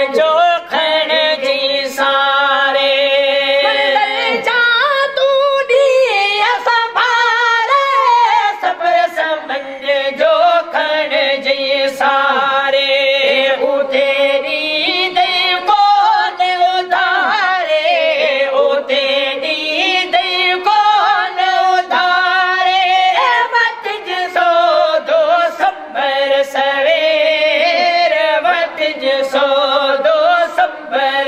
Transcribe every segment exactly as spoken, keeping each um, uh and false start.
जो खण जी सारे जा तू दिया संभाले सबर समझ जो खण जी सारे ओ तेरी दे कौन उधारे ओ तेरी दे कौन उधारे वत जिसो दो सबर सवेर वत जिसो दो सबर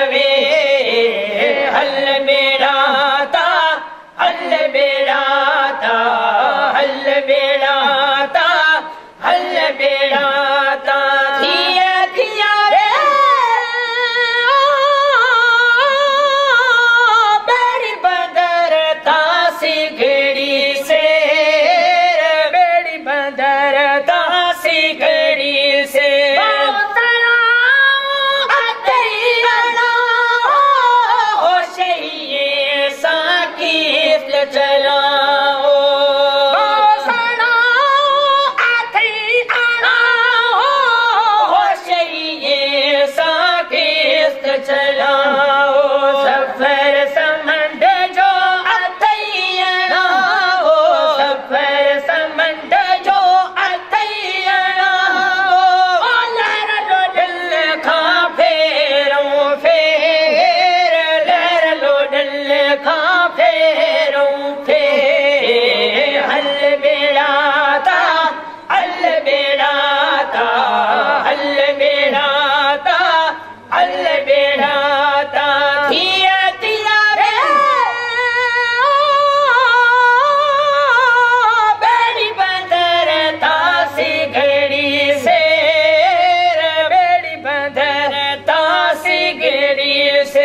सवेर हल बेड़ा ता हल बेड़ा ता हल बेड़ा ता हल बेड़ा ता थिया थिया रे बेड़ी बंदर ता सिगड़ी से बेड़ी बंदर ता सिगड़ी से चलाओ सना आथी आना हो शहीए साकिस्त चलाओ सफर समंड जो अथैयना हो सफर समंड जो अथैयना हो लहर लो दिल खा फेरों फेर लहर लो दिल खा फेरों हल बेड़ा ता हल बेड़ा ता हल बेड़ा ता हल बेड़ा ता थिया थिया रे बेड़ी बंदर ता सिगड़ी से बेड़ी बंदर ता सिगड़ी से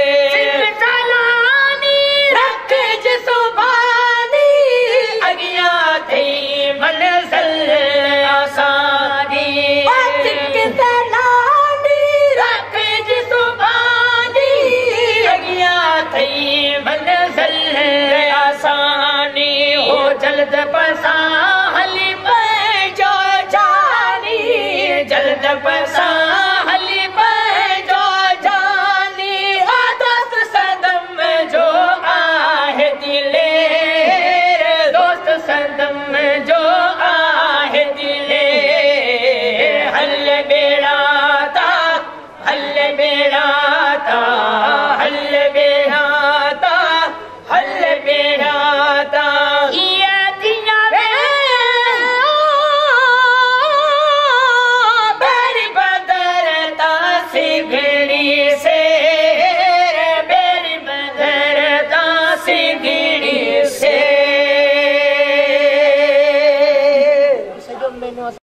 आसानी हो जल्द